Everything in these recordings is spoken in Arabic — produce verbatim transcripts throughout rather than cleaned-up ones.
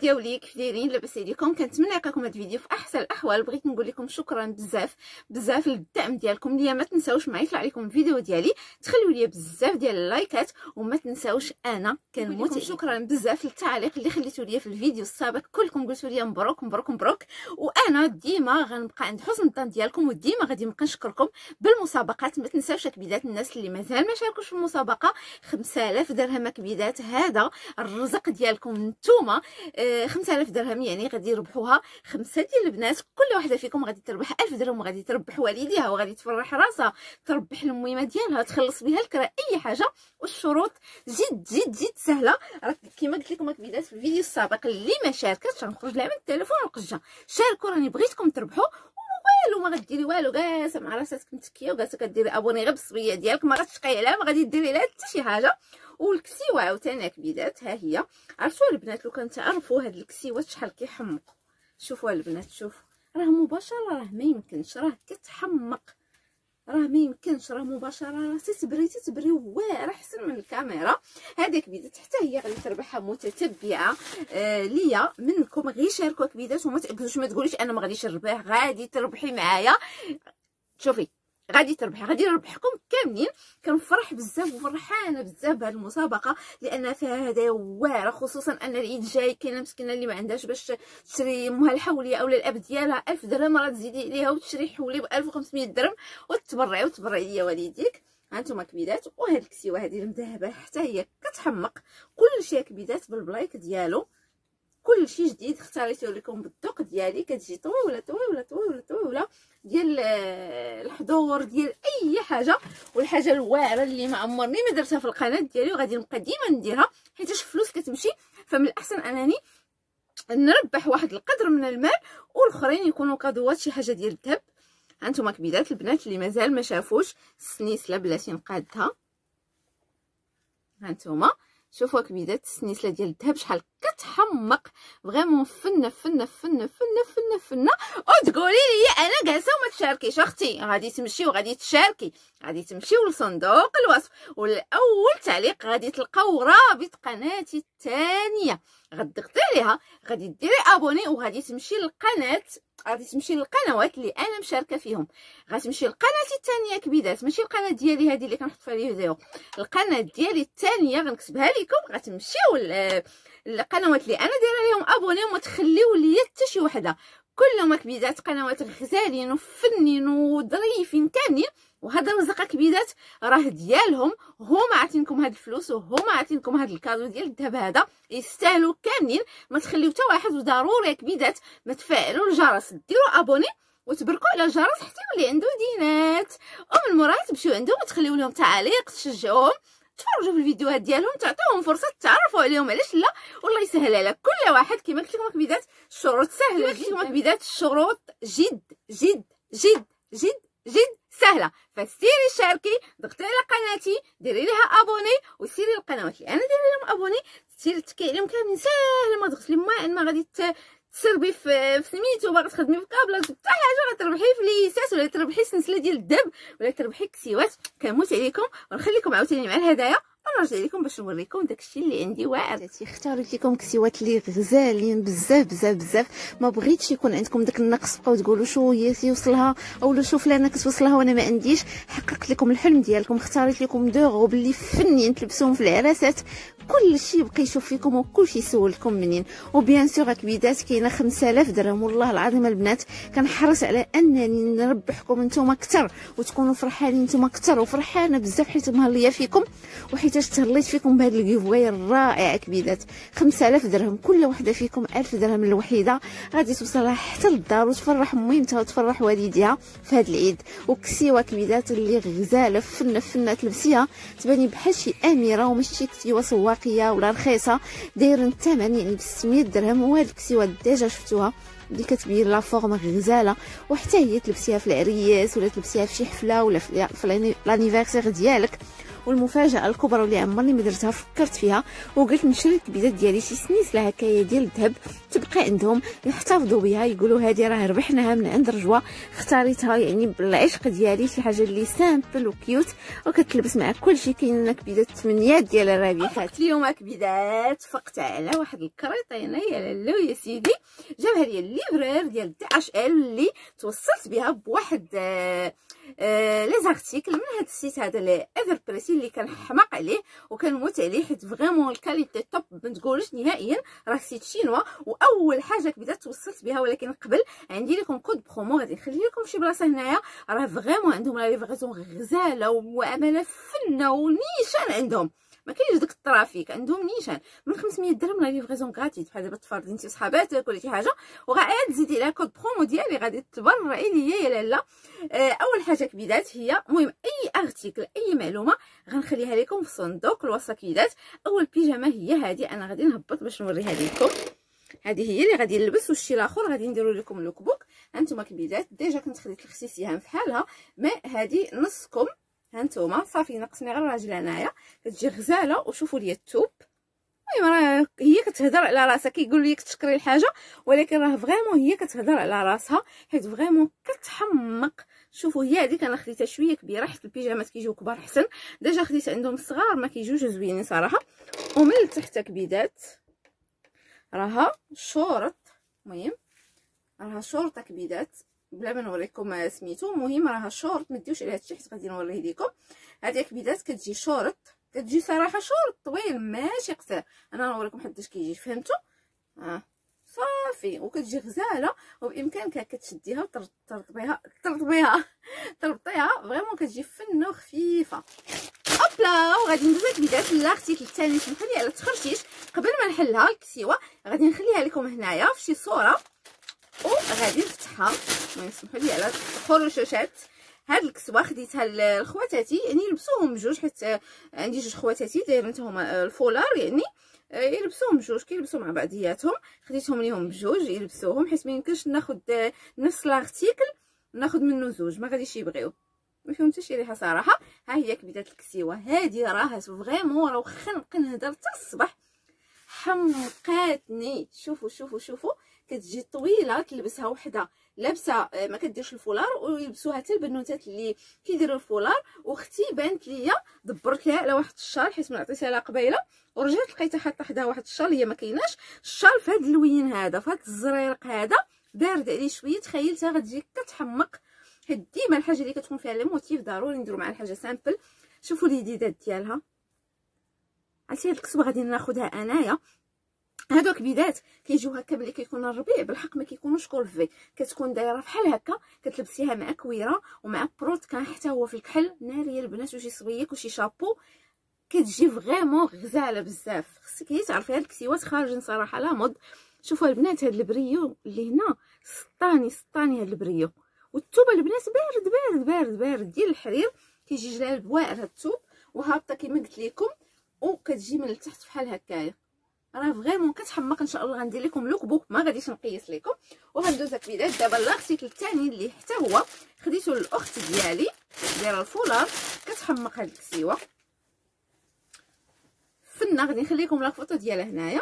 يا وليد كيف دايرين؟ لاباس عليكم؟ كنتمنى يلقاكم هذا الفيديو في احسن الاحوال. بغيت نقول لكم شكرا بزاف بزاف للدعم ديالكم ليا. ما تنساوش ما يطلع لكم الفيديو ديالي تخليو لي بزاف ديال اللايكات، وما تنساوش انا كنموت عليكم. شكرا بزاف للتعاليق اللي خليتوا لي في الفيديو السابق، كلكم قلتوا لي مبروك مبروك مبروك، وانا ديما غنبقى عند حسن الظن ديالكم، وديما غادي نبقى نشكركم بالمسابقات. ما تنساوش كبيدات الناس اللي مازال ما شاركوش في المسابقه، خمسة آلاف درهم كبيدات، هذا الرزق ديالكم نتوما. آه خمسة آلاف درهم يعني غادي يربحوها خمسه ديال البنات، كل واحده فيكم غادي تربح ألف درهم، وغادي تربح والديها، وغادي تفرح راسها، تربح المهمه ديالها، تخلص بها الكرا، اي حاجه. والشروط جد جد جد سهله، راه كيما قلت لكم كبيدات في الفيديو السابق. اللي ما شاركتش غنخرج لها من التليفون وقجه، شاركوا راني بغيتكم تربحوا، والو ما غديري والو، جالسه مع راسك متكيه وجالسه كديري ابوني غير بالصبيه ديالك، ما غتشقي عليها، ما غادي ديري لها حتى شي حاجه. والكسيوه عاوتاني كبيدات ها هي. عرفتوا البنات لو كان تعرفوا هاد الكسيوات شحال كيحمق، شوفوا البنات، شوفوا راه مباشره، راه ما يمكنش، راه كتحمق، راه ما يمكنش، راه مباشره، راه تتبري تتبري واعره احسن من الكاميرا. هذيك كبيدات حتى هي غادي تربحها متتبعه آه ليا منكم. غير شاركوا كبيدات وما تاكدوش، ما تقوليش انا ما غاديش نربح، غادي تربحي معايا. شوفي غادي تربحي، غادي نربحكم كاملين. كنفرح بزاف وفرحانه بزاف بهذه المسابقه لان فيها هدايا واعره، خصوصا ان العيد جاي. كاينه مسكينه اللي ما عندهاش باش تشري امها الحوليه اولا الاب ديالها ألف درهم، راه تزيدي عليها وتشري حولي ب ألف وخمسمية درهم وتتبرعي وتبرعي ليا والديك. هانتوما كبيدات، وهاد الكسيوه هذه المذهبه حتى هي كتحمق، كلشي كبيدات بالبلايك ديالو، كلشي جديد اختاريته لكم بالذوق ديالي. كتجي طويله طويله طويله طويله ديال الحضور ديال اي حاجه. والحاجه الواعره اللي ما عمرني ما درتها في القناه ديالي وغادي نبقى ديما نديرها حيتاش فلوس كتمشي، فمن الاحسن انني نربح واحد القدر من المال والاخرين يكونوا كادوات شي حاجه ديال الذهب. هانتوما كبيدات البنات اللي مازال ما شافوش السنيسله بلاتي نقادها، هانتوما شوفوا كبيدات السنيسله ديال الذهب شحال كتحمق، فريمون فنه فنه فنه فنه فنه فنه. وتقولي لي انا جالسه وما تشاركيش؟ اختي غادي تمشي وغادي تشاركي، غادي تمشيو لصندوق الوصف، والاول تعليق غادي تلقاو رابط قناتي الثانيه، غتضغطي عليها، غادي ديري ابوني، وغادي تمشي للقناه، غادي تمشي للقنوات اللي انا مشاركه فيهم. غتمشي لقناتي الثانيه كبيدات، ماشي القناه ديالي هذه اللي كنحط فيها الفيديو، القناه ديالي الثانيه غنكتبها لكم. غتمشيو القنوات اللي انا دايره لهم ابوني وما تخليو ليا حتى شي وحده، كلهم كبيدات قنوات غزالين وفنين وظريفين كاملين. وهذا الرزق كبيدات راه ديالهم، هما عاطينكم هاد الفلوس وهما عاطينكم هاد الكادو ديال الذهب، هذا يستاهلوا كاملين. ما تخليو حتى واحد، وضروري كبيدات ما تفعلوا الجرس، ديروا ابوني وتبركوا على الجرس حتى يولي عنده دينات، ومن موراها تمشيو عندهم وتخليو لهم تعاليق، تشجعوهم، تفرجوا في الفيديوهات ديالهم، تعطيوهم فرصه تعرفوا عليهم، علاش لا، والله يسهل على كل واحد. كما قلت لكم كبيدات الشروط سهله جدا، كبيدات الشروط جد جد جد جد جد سهله. فسيري شاركي، ضغطي على قناتي، ديري لها ابوني، وسيري القنوات اللي انا دايره لهم ابوني، سيري تكي عليهم كاملين ساهله، ما ضغط لي ما ما غادي تسربي في في سميتو، باغا تخدمي في كابله حتى حاجه، غتربحي في ليسات، ولا تربحي سلسله ديال الذهب، ولا تربحي كسيوات. كنموت عليكم، ونخليكم عاوتاني مع الهدايا، ونرجع لكم باش نوريكم داكشي اللي عندي واعر. اختاريت لكم كسيوات اللي غزالين بزاف بزاف بزاف، ما بغيتش يكون عندكم داك النقص، بقاو تقولوا شو هي توصلها اولا شوف فلانه كتوصلها وانا ما عنديش. حققت لكم الحلم ديالكم، اختاريت لكم دو غوب اللي فنين تلبسوهم في العراسات، كلشي يبقى يشوف فيكم وكلشي يسولكم منين. وبيان سور كبيدات كاينه خمسة آلاف درهم، والله العظيم البنات كنحرص على انني نربحكم نتوما اكثر وتكونوا فرحانين نتوما اكثر، وفرحانه بزاف حيت مهليه فيكم وحيتاش تهليت فيكم بهذا الكيفواي الرائع كبيدات. خمسة آلاف درهم، كل وحده فيكم ألف درهم الوحيده، غادي توصلها حتى للدار وتفرح ميمتها وتفرح والديها في هذا العيد. وكسيوه كبيدات اللي غزاله فنه فنه تلبسيها تباني بحال شي اميره، وماشي كسيوه سواقيه ولا رخيصه، دايرين الثمن يعني ب ستمية درهم. وهاد الكسيوه ديجا شفتوها اللي كتبين لا فورم غزاله، وحتى هي تلبسيها في العريس ولا تلبسيها في شي حفله ولا في لانيفرسير ديالك. والمفاجاه الكبرى واللي عمرني ما درتها فكرت فيها وقلت نشري الكبيدات ديالي شي سنيسله هكايا ديال الذهب تبقى عندهم يحتفظوا بها، يقولوا هذه راه ربحناها من عند رجوه، اختاريتها يعني بالعشق ديالي، شي حاجه اللي سامبل وكيوت وكتلبس مع كلشي. كاين كبيدات ثمانيات ديال الربيحات. اليوم كبيدات فقت على واحد الكريطينه يا لالو يا سيدي، جابها لي الليفرير ديال دي اش ال اللي توصلت بها بواحد آه آه لي زارتيكل من هذا السيت هذا لي ايفر بريسي اللي كنحماق عليه وكنموت عليه حيت فريمون الكاليتي توب ما تقولش نهائيا، راه سيت شينوا. واول حاجه كبيدات توصلت بها، ولكن قبل عندي لكم كود برومو غادي نخلي لكم شي بلاصه هنايا، راه فريمون عندهم لا ليفريزون غزاله ومعامله فنه ونيشان، عندهم ما كاينش داك الترافيك، عندهم نيشان من خمسمية درهم لا ليفريزون غراتيت بحال دابا تفرضي انت وصحاباتك ولا شي حاجه وغا تزيدي لها كود برومو ديالي غادي تبرعي ليا يا لاله. آه اول حاجه كبيدات هي المهم اي ارتيكل اي معلومه غنخليها لكم في صندوق الوصفه كبيدات. اول بيجامه هي هذه، انا غادي نهبط باش نوريها لكم، هذه هي اللي غادي نلبس، والشي الاخر غادي نديرو لكم لوك بوك. هانتوما كبيدات ديجا كنت خديت الخسيسيها في حالها، ما هذه نصكم هانتوما صافي ناقصني غير الراجل هنايا، كتجي غزاله. وشوفوا لي الثوب، المهم راه هي كتهضر على راسها، كيقول لك تشكري الحاجه ولكن راه فريمون هي كتهضر على راسها حيت فريمون كتحمق. شوفوا هي هذيك انا خديتها شويه كبيره حيت البيجامات كيجيو كبار حسن، ديجا خديت عندهم الصغار ما كيجيوش زوينين صراحه. ومن التحت كبيدات راها شورط، المهم راها شورطه كبيدات بلا ما نوريكم سميتو، المهم راها شورط ما ديوش عليها هادشي حيت غادي نوريه لكم. هذه كبيدات كتجي شورط، كتجي صراحه شورط طويل ماشي قصير، انا نوريكم حداش كيجي فهمتوا. اه صافي وكتجي غزاله وبامكانك كتشديها وترطبيها ترطبيها تربطيها فريمون كتجي فنه خفيفه. اوبلا وغادي ندوز كبيدات لارتيكل الثاني. سمحوا لي على التخرشيش قبل ما نحلها الكسيوه، غادي نخليها لكم هنايا في شي صوره وغادي نفتحها. المهم سمحوا لي على الخرشوشات. هاد الكسوه خديتها لخواتاتي يعني يلبسوهم بجوج حيت عندي جوج خواتاتي دايرين هما الفولار يعني يلبسوهم بجوج كيلبسوا مع بعضياتهم، خديتهم ليهم بجوج يلبسوهم حيت ما يمكنش ناخذ نفس لارتيكل ناخذ منه زوج ما غاديش يبغيو، ما فيهم حتى شي ريحه صراحه. ها هي كبيدات الكسيوه هذه راه فريمون راه واخا نبقى نهضر حتى الصباح حمقاتني. شوفوا شوفوا شوفوا كتجي طويله تلبسها وحده لابسه ما كديرش الفولار، ويلبسوها حتى البنوتات اللي كيديروا الفولار. واختي بانت ليا دبرت لها على واحد الشال حيت ما عطيتها لها قبيله ورجعت لقيتها حاطه حداها واحد الشال هي ما كايناش الشال في هذا اللوين هذا في هذا الزريرق هذا بارد عليه شويه، تخيلتها غتجي كتحمق. حيت ديما الحاجه اللي كتكون فيها لي موتيف ضروري نديرو مع الحاجه سامبل. شوفوا اليديدات ديالها، عرفتي هاد الكسوه غادي ناخذها انايا. هادو كبيدات كيجيو هكا ملي كيكون الربيع بالحق ما كيكونوش كولفي، كتكون دايره بحال هكا كتلبسيها مع كويره ومع بروت كان حتى هو في الكحل ناريه البنات وشي صويك وشي شابو، كتجي فريمون غزاله بزاف. خصك هي تعرفي هاد الكسيوات خارجين صراحه لا مود. شوفوا البنات هاد البريو اللي هنا سطاني سطاني هاد البريو، والثوب البنات بارد بارد بارد بارد ديال الحرير كيجي جلال بواعر هاد الثوب وهابطه كما قلت لكم وكتجي من التحت بحال هكايا، راه فريمون كتحمق. ان شاء الله غندير لكم لوك بوك ما غاديش نقيس لكم. وغندوز كبيدات دابا لارتيكل الثاني اللي حتى هو خديته للاخت ديالي دايره الفولار كتحمق هاد الكسيوه فنه. غادي نخليكم لا فوطو ديالها هنايا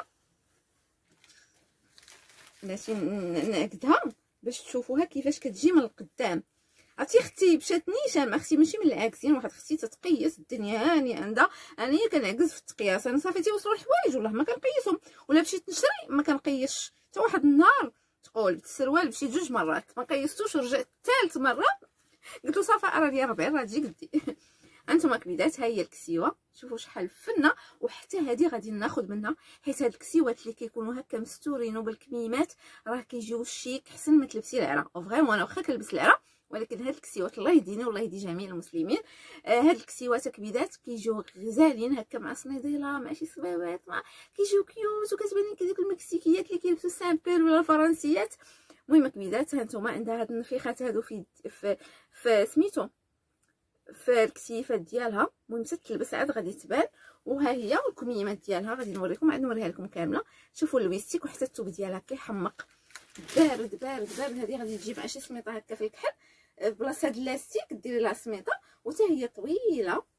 ماشي نعقدها باش تشوفوها كيفاش كتجي من القدام. عرفتي اختي مشات نيشان، اختي ماشي من العاكسين، واحد اختي تتقيس الدنيا هاني عندها، انايا كنعكز في التقياس. انا صافي تيوصلوا الحوايج والله ما كنقيسهم، ولا مشيت نشري ما كنقيسش حتى واحد النهار تقول بالسروال مشيت جوج مرات ما قيستوش ورجعت ثالث مره قلت له صافي راه ديال ربعين راه تجي قدي. انتما كبيدات ها هي الكسيوه شوفوا شحال فنه. وحتى هذه غادي ناخذ منها حيت هاد الكسيوات اللي كيكونوا هكا مستورين وبالكميمات راه كيجيو شيك حسن ما تلبسي العرا. فريمون انا واخا كنلبس العرا ولكن هاد الكسيوات الله يهدينا والله يهدي جميع المسلمين. آه هاد الكسيوات كبيدات كيجيو غزالين هكا مع صنيديله مع شي صبيبات مع كيجيو كيوت وكتبان لك ديك المكسيكيات اللي كيلبسوا السامبل ولا الفرنسيات. المهم كبيدات هانتوما عندها هاد النفيخات هادو في في, في سميتو في الكسيفات ديالها. المهم حتى تلبس عاد غادي تبان. وها هي الكميمات ديالها غادي نوريكم عاد نوريها لكم كامله. شوفوا الويستيك وحتى الثوب ديالها كيحمق بارد بارد بارد. هذه غادي تجي مع شي سميطه هكا في الكحل في بلاصه هاد اللاستيك ديري لها سميطه وحتى هي طويله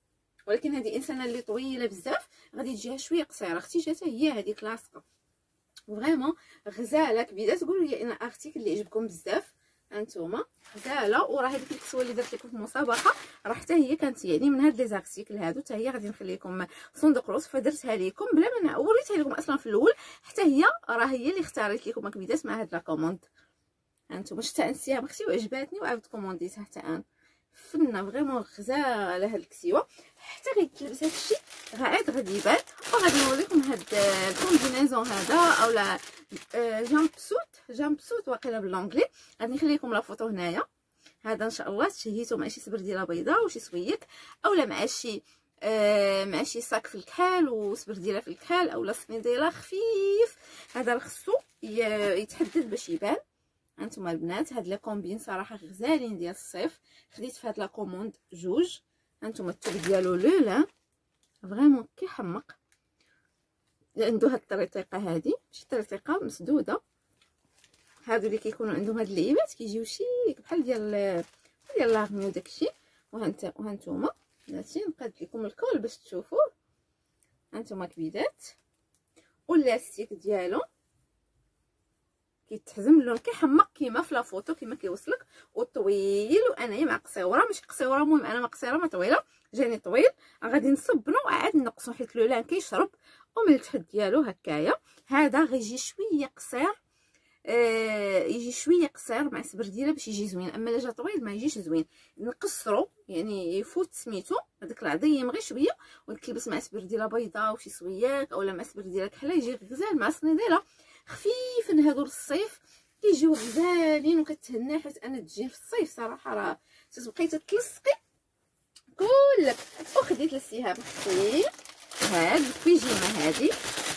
ولكن هذه انسانه اللي طويله بزاف غادي تجيها شويه قصيره. اختي جاتها هي هذيك لاصقه فريمون غزاله كبيده. تقولوا لي ان ارتيكل اللي عجبكم بزاف هانتوما غزاله. وراه هذيك الكسوه اللي درت لكم في المسابقه راه حتى هي كانت يعني من هاد لي زارتيكل هادو، حتى هي غادي نخلي لكم صندوق الوصف درتها لكم بلا ما وريتها لكم اصلا في الاول. حتى هي راه هي اللي اختاريت لكم كبيدات مع هاد لا كوموند هانتوما. شتا انسيها اختي وعجباتني وعاودت كومونديتها حتى انا. فنه فريمون غزاله هاد الكسيوه. حتى غيتلبس هادشي عاد غادي يبان. وغادي نوريكم هاد الكومبينيزون هذا اولا جامب سوت جامب سوت واقيلا بالانجلي. غادي نخلي لكم لا فوتو هنايا. هذا ان شاء الله تشهيتو مع شي سبرديله بيضاء وشي سويك اولا مع شي آه مع شي صاك في الكحل وسبرديله في الكحل اولا سنيديله خفيف. هذا خصو يتحدد باش يبان. هانتوما البنات هاد لي كومبين صراحه غزالين ديال الصيف. خديت في هاد لا كوموند جوج. هانتوما الثوب ديالو لولا فريمون كيحمق. عنده هاد الطريقه هادي ماشي طريقه مسدوده. هادو اللي كيكونوا عندهم هاد اللعيبات كيجيو شيك بحال ديال ديال لاغمي وداكشي. وهانت وهانتوما بلاتي نقاد لكم الكول باش تشوفوه. هانتوما كبيدات واللاستيك ديالو كيتحزم اللون كيحمق كيما في لا فوتو كيما كيوصلك وطويل. وانايا مع قصيره ماشي قصيره المهم انا ما قصيره ما طويله جاني طويل. غادي نصبنو وعاد نقصو حيت اللولان كيشرب. ومن التحت ديالو هكايا هذا غيجي شويه قصير آه يجي شويه قصير مع سبرديله باش يجي زوين. اما الا جا طويل ما يجيش زوين. نقصرو يعني يفوت سميتو هذاك العظيم غير شويه ونتلبس مع سبرديله بيضاء وشي سوياك اولا مع سبرديله كحله يجي غزال مع صنيديله خفيفين. هادو للصيف كيجيو غزالين وكتهنى حيت انا تجي في الصيف صراحه راه تتبقاي تتلصقي كلك. وخديت للسهام اختي هاد البيجامه هادي.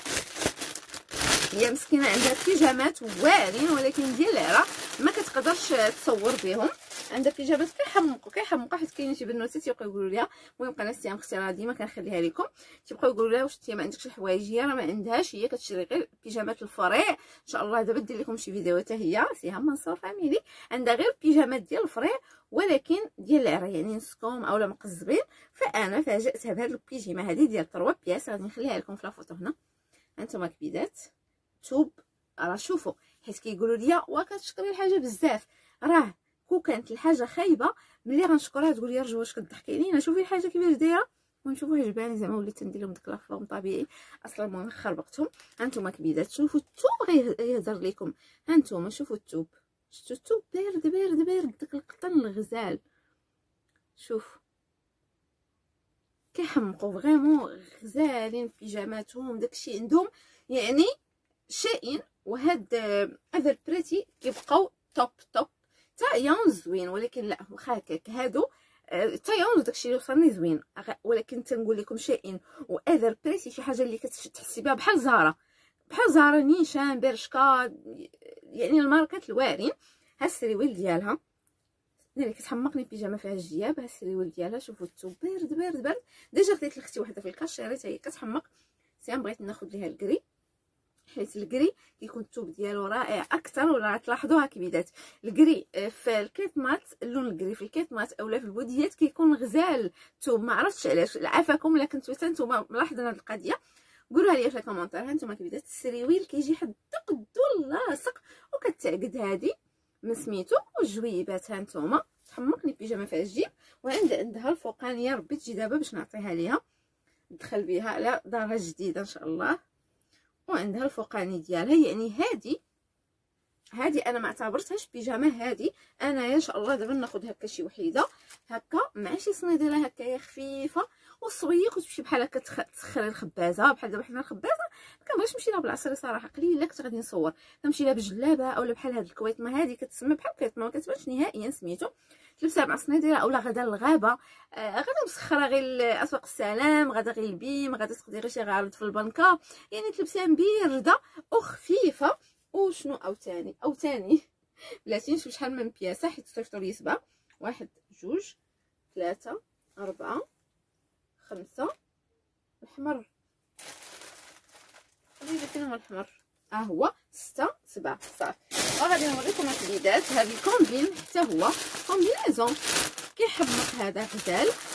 هي مسكينه عندها بيجامات واعرين ولكن ديال العرا ما كتقدرش تصور بهم. عندها بيجامات كيحمقوا كيحمقوا حيت كاينين شي بنوتات تيبقاو يقولوا ليها. المهم قناه سيام اختي راه ديما كنخليها لكم تيبقاو يقولوا لها واش انت ما عندكش الحوايج. هي راه ما عندهاش هي كتشري غير بيجامات الفريع. ان شاء الله دابا ندير لكم شي فيديو حتى هي سيام منصور فاميلي عندها غير بيجامات ديال الفريع ولكن ديال العرا يعني نسكوم اولا مقزبين. فانا فاجاتها بهاد البيجامه هذه ديال ثلاثة بياس غادي نخليها لكم في لا فوتو هنا. هانتوما كبيدات توب راه شوفوا حيت كيقولوا لي وا كتشكري الحاجه بزاف. راه كون كانت الحاجه خايبه ملي غنشكرها تقول لي رجوه واش كتضحكي علينا شوفي الحاجه كيفاش دايره. ونشوفوا عجباني زعما وليت ندير لهم داك لافلوم طبيعي اصلا المهم خربقتهم. هانتوما كبيدات شوفوا الثوب غيهضر لكم. هانتوما شوفوا الثوب شفتوا الثوب بارد بارد بارد داك القطن الغزال. شوف كيحمقوا فريمون غزالين بيجاماتهم داكشي عندهم يعني شائن. وهاد هذا البريتي كيبقاو توب توب حتى يوم زوين. ولكن لا واخا هكاك هادو حتى يوم داكشي اللي وصلني زوين. ولكن تنقول لكم شائن واذر بريتي شي حاجه اللي كتحسي بها بحال زهره بحال زهره نيشان برشكا يعني الماركات الواعرين. ها السريويل ديالها اللي كتحمقني بيجامه فيها الجياب. ها السريويل ديالها شوفوا الثوب بارد بارد بارد. ديجا خديت لختي وحده في الكاش شريتها هي كتحمق. سيام بغيت ناخذ ليها الكري حيت الكري كيكون الثوب ديالو رائع اكثر. ولا تلاحظوها كبيدات الكري في الكيت مات اللون الكري في الكيت مات اولا في البوديات كيكون غزال الثوب. ما عرفتش علاش عافاكم الا كنتو حتى نتوما ملاحظين هذه القضيه قولوها لي في الكومونتير. هانتوما كبيدات السريويل كيجي حد قدو لاصق وكتعقد هذه من سميتو. والجويبات هانتوما تحمقني بيجامه فيها الجيب. وعند عندها الفوقانيه ربي تجي دابا باش نعطيها ليها ندخل بها على دارها جديده ان شاء الله. وعندها الفوقاني ديالها يعني هادي هادي انا ما اعتبرتهاش بيجامه. هادي انا ان شاء الله دابا ناخذ هكا شي وحيده هكا مع شي صنيديله هكايا خفيفه وصويك وتمشي بحال هكا تسخري الخبازه بحال دابا حنا الخبازه ما كنبغيش نمشي لها بالعصري صراحه قليله كنت غادي نصور. كنمشي لها بجلابه اولا بحال هاد الكويتمه هادي كتسمى بحال الكويتمه ما كتبانش نهائيا سميتو. تلبسها مع صنيديله اولا غدا للغابه آه غدا مسخره غير اسواق السلام غدا غير البيم غدا تقضي غير شي غارض في البنكه يعني تلبسها مبيرده وخفيفه. وشنو او تاني او تاني بلاتي نشوف شحال من بياسه حيت صيفطوا لي سبعه. واحد جوج ثلاثه اربعه خمسه الحمر اللي فين هو الحمر ها آه هو ستة سبعة صافي. وغادي نوريكم الكبيدات هذا الكومبين حتى هو كومبينيزون كيحمق هذا غزال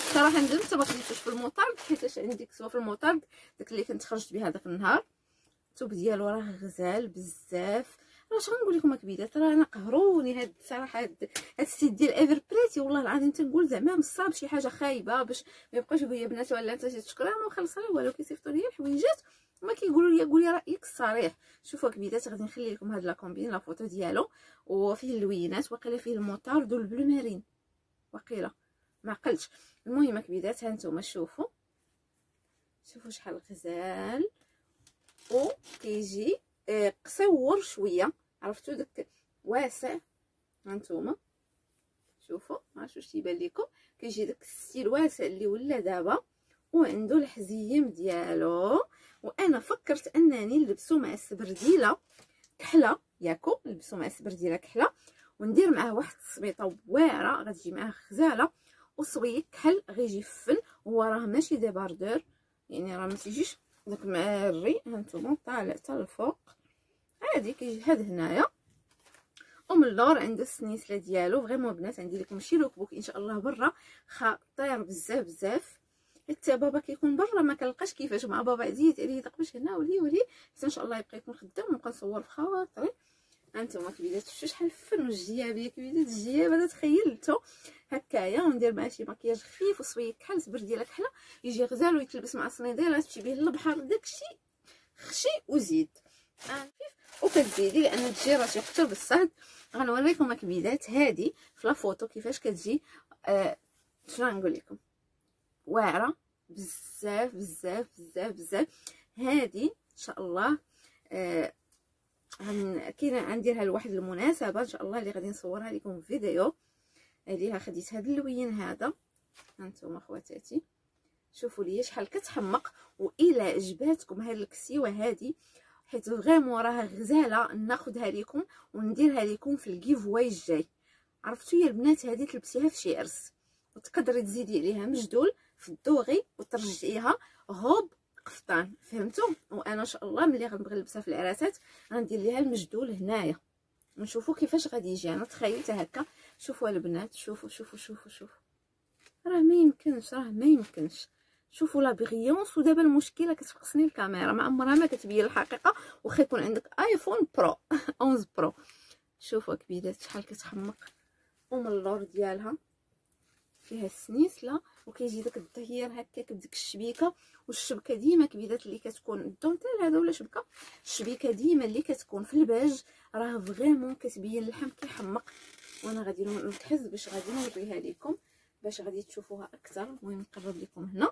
صراحه ندمت ما خديتوش في المطارد، حيتاش عندي كسوه في المطارد داك اللي كنت خرجت بها داك النهار. الثوب ديالو راه غزال بزاف. راه اش غنقول لكم اكبيدات، راه انا قهروني هاد الصراحه هاد هاد السيت ديال ايفر بريتي. والله العظيم تنقول زعما مصاب شي حاجه خايبه باش ما يبقاوش يقولوا يا بنات ولا انت تشكرها ما خلصها والو، كيصيفطوا لي الحويجات وما كيقولوا لي قولي رايك الصريح. شوفوا اكبيدات غادي نخلي لكم هاد لا كومبين لا فوتو ديالو، وفيه اللوينات واقيلا فيه الموطارد والبلو مارين واقيلا ما عقلتش. المهم اكبيدات ها نتوما شوفوا شوفوا شحال غزال، و كيجي آه قصور شويه، عرفتوا داك واسع. هانتوما شوفوا عرفتوا واش تيبان لكم، كيجي داك الستيل واسع اللي ولا دابا، وعنده الحزيم ديالو. وانا فكرت انني نلبسو مع السبرديله كحله، ياكو نلبسو مع السبرديله كحله وندير معاه واحد الصبيطه واعره غتجي معاه غزاله، وصويك كحل غيجي فن. هو راه ماشي ديباردور يعني راه ما تيجيش داك معري. هانتوما طالع حتى الفوق عادي كيجي هاد هنايا، ومن اللور عنده السنيسله ديالو. فريمون بنات عندي لكم شي لوك بوك ان شاء الله برا خطير بزاف بزاف. حتى بابا كيكون برا ما كنلقاش كيفاش مع بابا عزيز عليه تقبش هنا ولي ولي حتى ان شاء الله يبقى يكون خدام ونبقى نصور في خواطري. هانتوما كبيدات شفتوا شحال فن الجيابيه كبيدات الجيابه تخيلتو هكايا، وندير معاه شي مكياج خفيف وصويك كحل صبر ديالك كحله يجي غزال ويتلبس مع الصنيدير تمشي به للبحر داكشي خشي وزيد خفيف. وكتزيدي لان هادشي راه تيقتل بالصهد. غنوريكم كبيدات هادي في لا فوتو كيفاش كتجي. آه شنو غنقول لكم، واعره بزاف بزاف بزاف بزاف. هادي ان شاء الله آه كاينه غنديرها لواحد المناسبه ان شاء الله اللي غادي نصورها لكم في فيديو. عليها خديت هذا اللوين هذا. هانتوما خواتاتي شوفوا لي شحال كتحمق. والى عجباتكم هاد الكسيوه هادي حيت فريمون راها غزاله ناخذها لكم ونديرها لكم في الجيف واي الجاي. عرفتوا يا البنات هادي تلبسيها في شي عرس وتقدري تزيدي عليها مجدول في الدوغي وترجعيها غوب قفطان، فهمتوا؟ وانا ان شاء الله ملي غنبغي نلبسها في العراسات غندير ليها المجدول هنايا ونشوفوا كيفاش غادي يجي. انا تخيلت هكا. شوفوا البنات شوفوا شوفوا شوفوا شوفوا راه ما يمكنش راه ما يمكنش. شوفوا لا بغيونس. ودابا المشكله كتفقسني الكاميرا ما عمرها ما كتبين الحقيقه واخا يكون عندك ايفون برو احد برو. شوفوا كبيدات شحال كتحمق. ومن اللور ديالها فيها السنيسله وكيجي داك الظهير هكاك بديك الشبيكه. والشبكه ديما كبيدات اللي كتكون الدونتيل هذا ولا شبكه الشبيكه ديما اللي كتكون في الباج راه فريمون كتبين اللحم كيحمق. وانا غادي نتحز باش غادي نوريها لكم باش غادي تشوفوها اكثر. المهم نقرب لكم هنا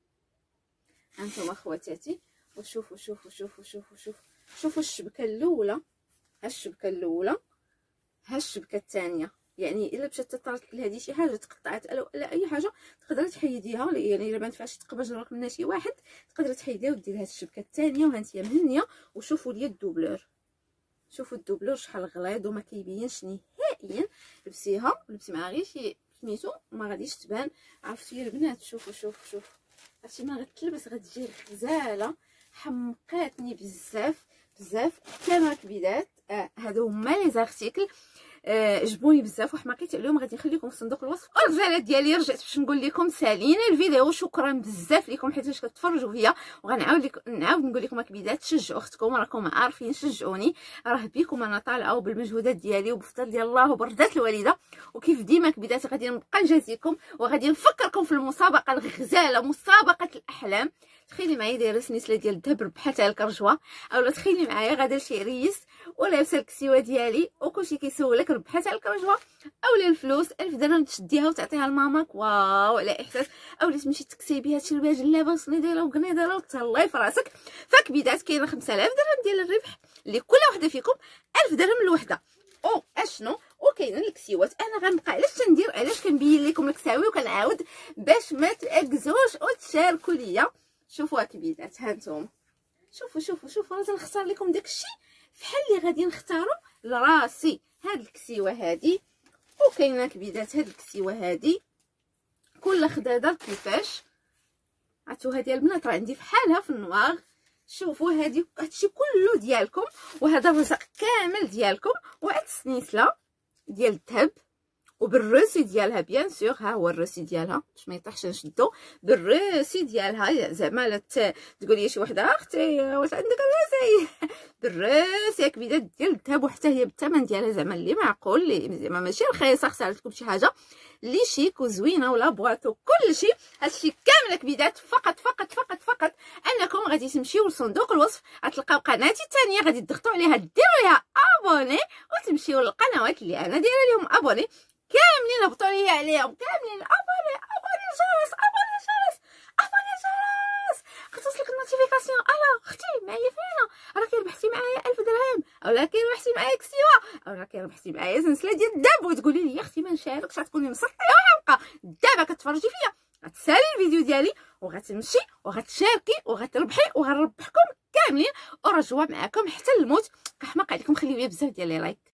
هانتوما خواتاتي وشوفوا شوفوا شوفوا شوفوا شوفوا شوفوا الشبكه الاولى ها الشبكه الاولى ها الشبكه الثانيه. يعني الا مشات طرات لهادي شي حاجه تقطعت ولا اي حاجه تقدري تحيديها. يعني الا ما نفعش تقبجرك منها شي واحد تقدري تحيديها وديري هاد الشبكه الثانيه. وهانتيا مهنيه. وشوفوا لي الدوبلور شوفوا الدوبلور شحال غليظ وما كيبينش نهائيا. لبسيها لبسي معها غير شي سميتو ما غاديش تبان. عرفتوا يا البنات شوفوا شوفوا شوفوا عرفتي ما غتلبس غتجي غزاله. حمقاتني بزاف بزاف كما كبيدات. آه هادو هما لي زارتيكل آه جبوني بزاف وحماقيت عليهم. غادي نخليكم في صندوق الوصف. الرجالات ديالي رجعت باش نقول لكم سالينا الفيديو. شكرا بزاف لكم حيت كتفرجوا فيا. وغنعاود لكم نعاود نقول لكم كبيدات شجعوا اختكم راكم عارفين شجعوني راه بيكم انا طالعه وبالمجهودات ديالي وبفضل ديال الله وبرضات الوالده. وكيف ديما كبيدات غادي نبقى نجازيكم وغادي نفكركم في المسابقه الغزاله مسابقه الاحلام. تخيلي معايا دايره سنيسله ديال الذهب ربحتها الكرجوه اولا تخيلي معايا غادا لشي عريس ولابسه الكسيوه ديالي وكلشي كيسولك ربحتها الكرجوه اولا الفلوس ألف درهم تشديها وتعطيها لماماك. واو على احساس. اولا تمشي تكسبيها تلبسي جلابه وصنيديره وقنيدره وتهلاي في راسك. فكبيدات كاينه خمسة آلاف درهم ديال الربح اللي كل وحده فيكم ألف درهم الوحده. او اشنو وكاينه الكسيوات. انا غنبقى علاش تندير علاش كنبين لكم الكساوي وكنعاود باش ما تعكزوش وتشاركوا ليا. شوفوا كبيدات هانتوما شوفوا شوفوا شوفوا راه نختار لكم داكشي فحال اللي غادي نختاروا لراسي. هاد الكسيوه هادي وكاينه كبيدات هاد الكسيوه هادي كل خداده كيفاش عرفتوا. هادي البنات راه عندي فحالها في النواغ. شوفوا هادي هادشي كله ديالكم وهذا الرزق كامل ديالكم. وهاد السنيسله ديال الذهب وبالروسي ديالها بيان سور. ها هو الروسي ديالها باش ما يطيحش نشدو بالروسي ديالها. زعما لا تقول لي شي وحده اختي واش عندك الروسي بالروسي كبيدات ديال الذهب، وحتى هي بالثمن ديالها زعما اللي معقول، اللي زعما ماشي رخيصه، خسرت لكم شي حاجه اللي شيك وزوينه ولا بواطو كل شيء. هادشي كامل كبيدات فقط فقط فقط فقط انكم غادي تمشيو لصندوق الوصف، غتلقاو قناتي الثانيه غادي تضغطوا عليها ديروا ليها ابوني وتمشيو للقنوات اللي انا دايره لهم ابوني كاملين، هبطوا لي عليهم كاملين ابوني ابوني جرس ابوني جرس ابوني جرس غتوصلك النوتيفيكاسيون. الو اختي معايا فينا، راكي ربحتي معايا ألف درهم، او راكي ربحتي معايا كسيوه، او راكي ربحتي معايا سلسله ديال الذهب، وتقولي لي يا اختي ما نشاركش، غتكوني مصحيه وحمقى. دابا كتفرجي فيا غتسالي الفيديو ديالي وغتمشي وغتشاركي وغتربحي وغنربحكم كاملين ورجوه معاكم حتى الموت. كحماق عليكم، خليو لي بزاف ديال لي لايك.